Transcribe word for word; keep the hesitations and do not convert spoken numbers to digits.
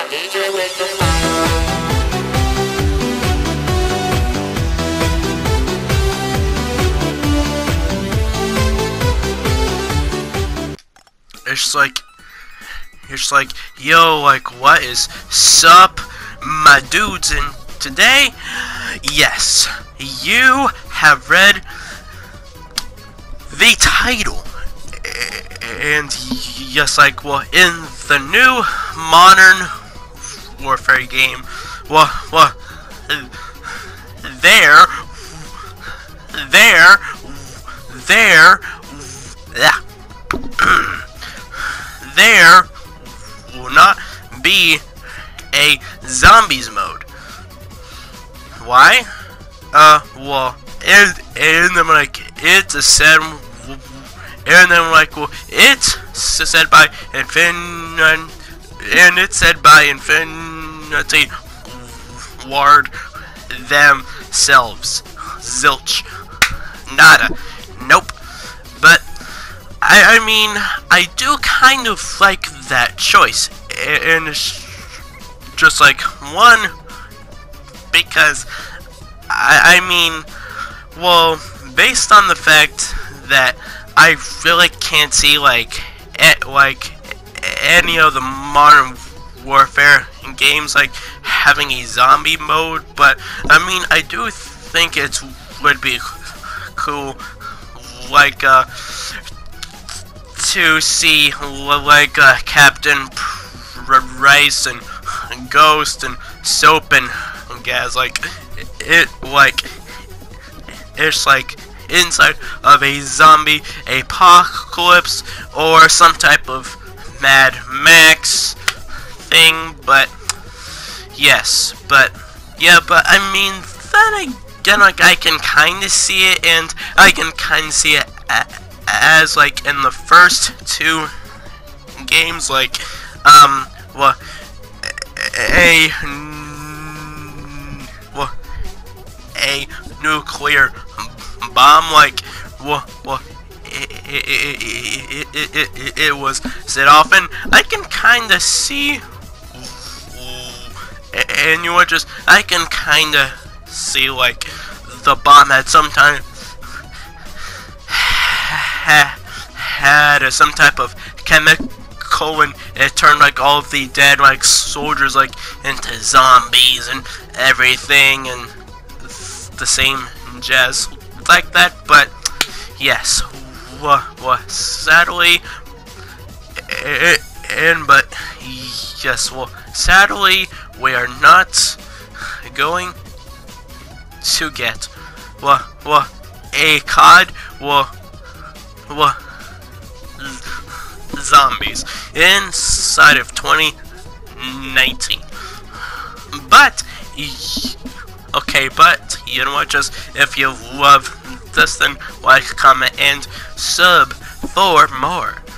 D J with the fire. It's like, it's like, yo, like, what is sup, my dudes? And today, yes, you have read the title, and yes, like, well, in the new Modern Warfare game, well, well, there, there, there, yeah. There will not be a zombies mode. Why? Uh, well, and, and then like, it's a said, and then like, well, it's said by Infin, and it's said by Infinity Ward themselves. Zilch. Nada. Nope. But I, I mean, I do kind of like that choice, and it's just like, one, because, I, I mean, well, based on the fact that I really can't see, like, et, like, any of the Modern Warfare games, like, having a zombie mode, but, I mean, I do think it would be cool, like, uh, to see like uh, Captain Rice and Ghost and Soap and Gas, like it, like it's like inside of a zombie apocalypse or some type of Mad Max thing. But yes, but yeah, but I mean, then again, like I can kind of see it, and I can kind of see it at as like in the first two games, like um well a well a nuclear bomb, like well well it, it, it, it, it, it, it was set off, and I can kind of see, and you know, just I can kind of see like the bomb had some time had uh, some type of chemical, and it turned like all of the dead like soldiers like into zombies and everything, and the same jazz like that. But yes, well, well sadly, it, and but yes, well sadly, we are not going to get well well a C O D well well zombies inside of twenty nineteen. But okay, but you know what, just if you love this, then like, comment, and sub for more.